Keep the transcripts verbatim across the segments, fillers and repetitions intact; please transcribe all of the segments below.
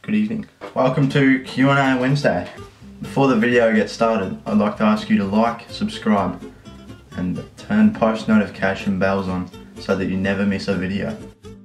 good evening. Welcome to Q and A Wednesday. Before the video gets started, I'd like to ask you to like, subscribe, and turn post notification bells on so that you never miss a video.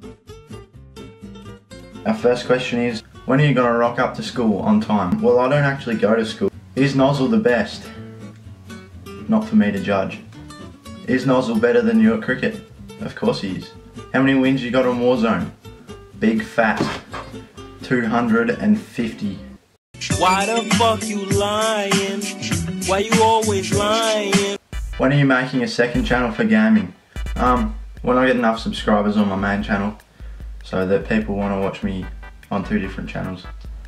Our first question is, when are you going to rock up to school on time? Well, I don't actually go to school. Is Nozzle the best? Not for me to judge. Is Nozzle better than you at cricket? Of course he is. How many wins you got on Warzone? Big fat two hundred fifty. Why the fuck you lying? Why you always lying? When are you making a second channel for gaming? Um, when I get enough subscribers on my main channel so that people want to watch me on two different channels.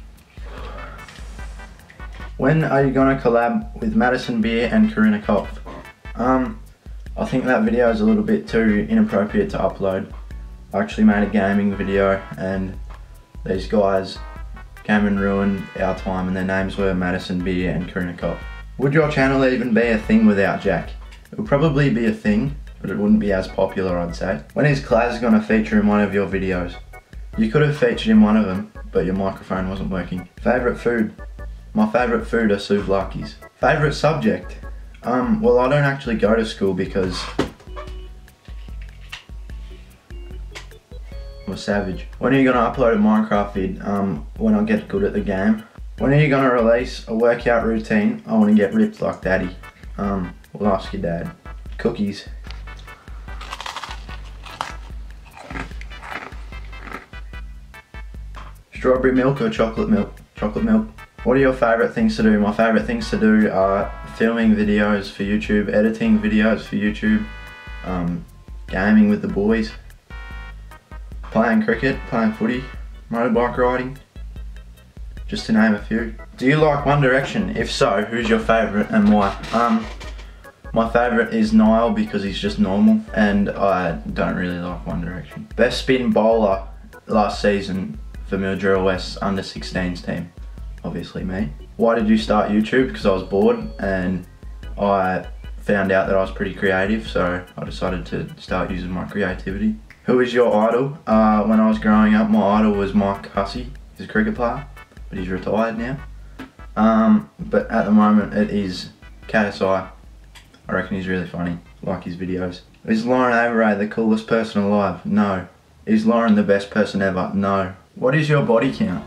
When are you going to collab with Madison Beer and Corinna Kopf? Um, I think that video is a little bit too inappropriate to upload. I actually made a gaming video and these guys came and ruined our time, and their names were Madison Beer and Corinna Kopf. Would your channel even be a thing without Jack? It would probably be a thing, but it wouldn't be as popular, I'd say. When is Klaz going to feature in one of your videos? You could have featured in one of them, but your microphone wasn't working. Favourite food? My favourite food are souvlaki's. Favourite subject? Um, well, I don't actually go to school because I'm a savage. When are you going to upload a Minecraft vid? Um, when I get good at the game. When are you going to release a workout routine? I want to get ripped like daddy. Um, we'll ask your dad. Cookies. Strawberry milk or chocolate milk? Chocolate milk. What are your favourite things to do? My favourite things to do are filming videos for YouTube, editing videos for YouTube, um, gaming with the boys, playing cricket, playing footy, motorbike riding, just to name a few. Do you like One Direction? If so, who's your favourite and why? Um, my favourite is Niall because he's just normal, and I don't really like One Direction. Best spin bowler last season for Mildura West's under sixteens team? Obviously me. Why did you start YouTube? Because I was bored and I found out that I was pretty creative, so I decided to start using my creativity. Who is your idol? Uh, when I was growing up, my idol was Mike Hussey. He's a cricket player, but he's retired now. Um, but at the moment it is K S I. I reckon he's really funny, like his videos. Is Lauren Averay the coolest person alive? No. Is Lauren the best person ever? No. What is your body count?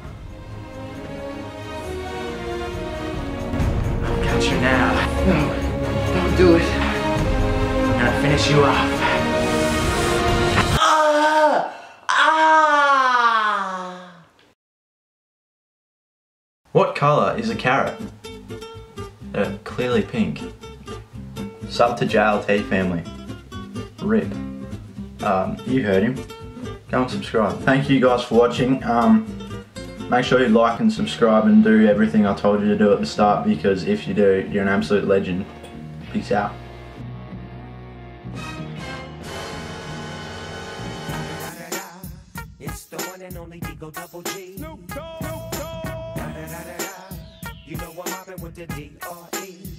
Got you now. No, don't do it. I'm gonna finish you off. Ah! Ah! What colour is a carrot? They're clearly pink. Sub to J L T family. Rip. Um, you heard him. Go and subscribe. Thank you guys for watching. Um, make sure you like and subscribe and do everything I told you to do at the start, because if you do, you're an absolute legend. Peace out. It's the one and only Digo Double G. You know I'm mobbing with the D R E.